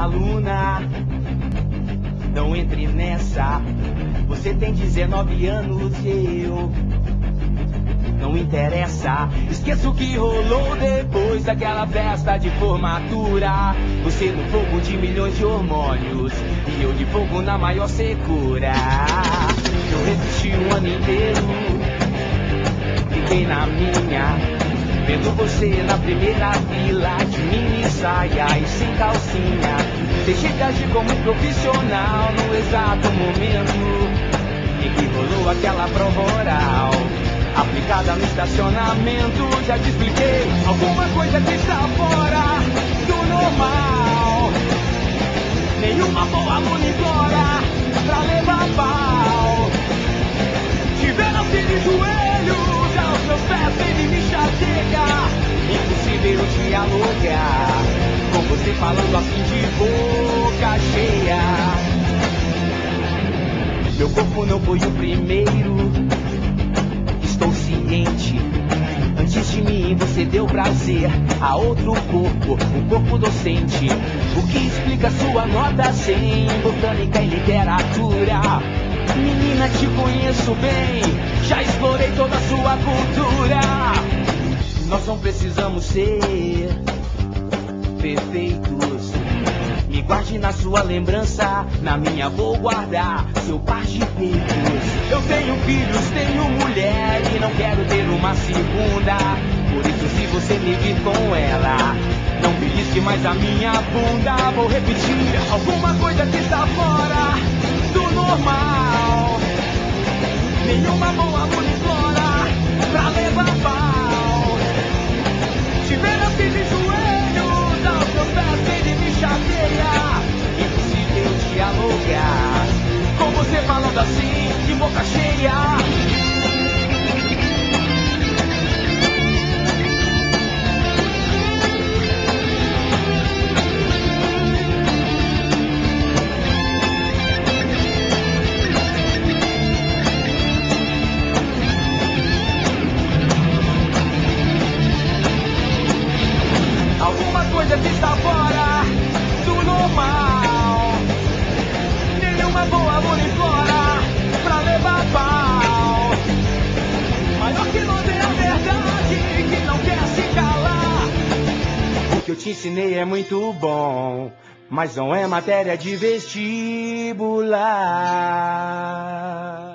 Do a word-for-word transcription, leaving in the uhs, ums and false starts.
aluna, não entre nessa. Você tem dezenove anos e eu não interessa. Esqueça o que rolou depois daquela festa de formatura. Você no fogo de milhões de hormônios e eu de fogo na maior secura. Eu resisti um ano inteiro, fiquei na minha, vendo você na primeira fila, de mini saia e sem calcinha. Deixei de agir como um profissional no exato momento em que rolou aquela prova oral aplicada no estacionamento. Já te expliquei, alguma coisa que está fora do normal. Nenhuma boa aluna implora pra levar pau. Te ver assim de joelhos aos meus pés, ele me chateia. Impossível dialogar com você falando assim de boca cheia. Meu corpo não foi o primeiro, estou ciente. Antes de mim você deu prazer a outro corpo, um corpo docente. O que explica sua nota cem, botânica e literatura. Menina, te conheço bem, já explorei toda a sua cultura. Nós não precisamos ser perfeitos. Me guarde na sua lembrança, na minha vou guardar seu par de peitos. Eu tenho filhos, tenho mulher e não quero ter uma segunda. Por isso se você me vir com ela, não belisque mais a minha bunda. Vou repetir, alguma coisa que está fora do normal. Nenhuma boa aluna implora pra levar pau. Te ver assim de joelhos aos meus pés, ele me chateia. Impossível dialogar com você falando assim de boca cheia. Alguma coisa que está fora do normal. Nenhuma boa aluna implora pra levar pau. Maior que não tem a verdade, que não quer se calar. O que eu te ensinei é muito bom, mas não é matéria de vestibular.